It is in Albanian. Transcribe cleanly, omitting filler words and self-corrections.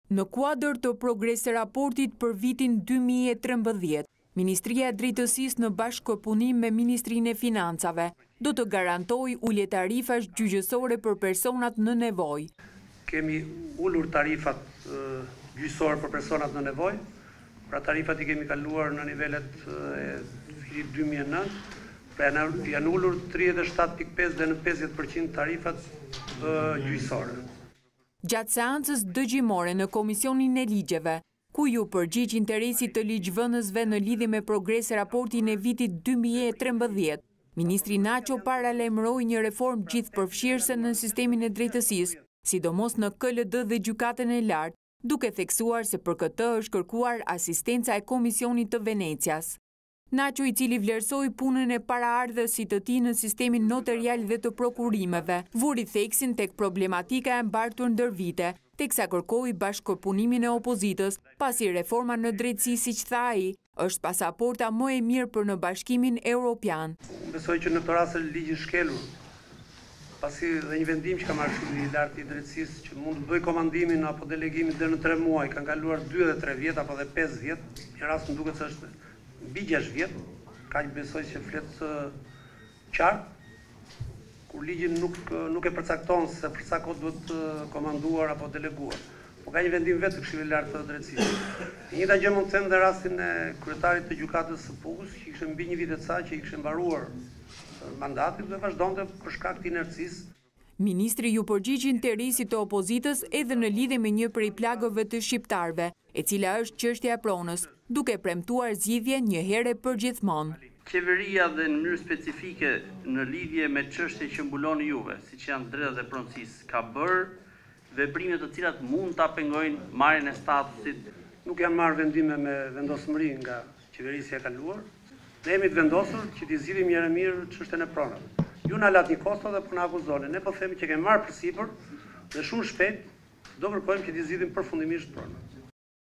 Në kuadër të progres raportit për vitin 2013, Ministria e Drejtësisë në bashkëpunim me Ministrinë e Financave do të garantoj ulje tarifash gjyqësore për personat në nevojë. Kemi ullur tarifat gjyqësore për personat në nevojë, pra tarifat i kemi kaluar në nivelet e vitit 2009, pra janë ullur 37.5 dhe në 50% tarifat gjyqësore. Gjatë seancës dëgjimore në Komisionin e Ligjeve, ku ju përgjigj interesit të ligjvënësve në lidhje me progres raportin e vitit 2013, Ministri Nacho paralajmëroi një reformë gjithëpërfshirëse në sistemin e drejtësisë, sidomos në KLD dhe gjykatën e lartë, duke theksuar se për këtë është kërkuar asistenca e Komisionit të Venecias. Nacho, i cili vlerësoi punën e paraardhësit të tij në sistemin notarial dhe të prokurimeve, vuri theksin tek problematika e mbartur ndër vite, teksa kërkoi bashkëpunimin e opozitës, pasi reforma në drejtësi, siç tha ai, është pasaporta më e mirë për në Bashkimin Evropian. Besoj që në këtë rast ligji shkelur, pasi dhe një vendim që ka marrë Shuri i lartë i drejtësisë që mund të bëj komandimin apo delegimin deri në 3 muaj, kanë kaluar 2 dhe 3 vjet apo dhe 5 vjet, në rast më duket se është mbi 6 vjet, kaq besoj që flet qartë, kur ligji nuk e përcakton se për sa kohë duhet komanduar apo deleguar. Po ka një vendim vetë të Këshillit të Lartë të Drejtësisë. Një njëjta gjë mund të them në rastin e kryetarit të gjykatës së Pugus, që kishte mbi një vit e ca që i kishte mbaruar mandatin dhe vazhdonte për shkak të inercisë. Ministri ju përgjigj interesit të opozitës edhe në lidhje me një prej plagëve të shqiptarëve, e cila është çështja e pronës, duke premtuar zgjidhje një herë për gjithmonë. Qeveria dhe në mënyrë specifike në lidhje me çështje që mbuloni juve, siç janë drejtat e pronësisë, ka bërë veprime të cilat mund ta pengojnë marrjen e statusit. Nuk janë marrë vendime me vendosmëri nga qeverisja e kaluar. Ne jemi të vendosur që t'i zgjidhim një herë mirë çështjen e pronave. Ju na latni kosto dhe po na akuzoni. Ne po themi që kemi marrë përsipër dhe shumë shpejt do kërkojmë që t'i zgjidhim përfundimisht pronat.